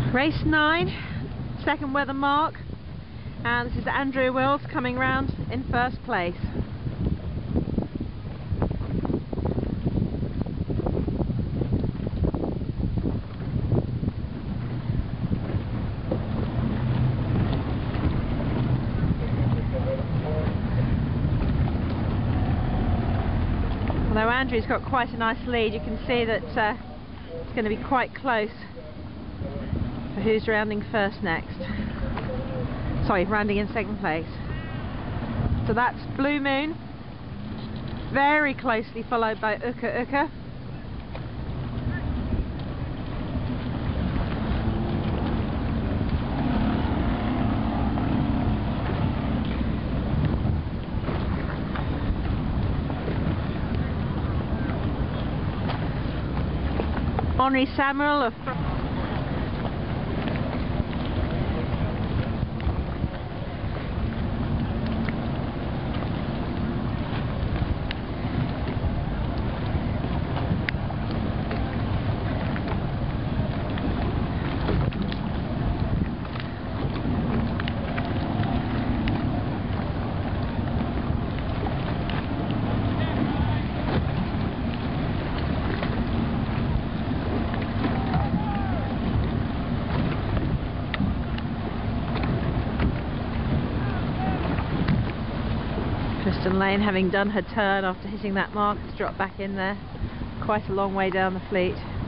Race 9, second weather mark, and this is Andrea Wills coming round in first place. Although Andrew's got quite a nice lead, you can see that it's going to be quite close for who's rounding first next. Sorry, rounding in second place. So that's Blue Moon, very closely followed by Uka Uka. Henri Samuel of Kristen Lane, having done her turn after hitting that mark, has dropped back in there quite a long way down the fleet.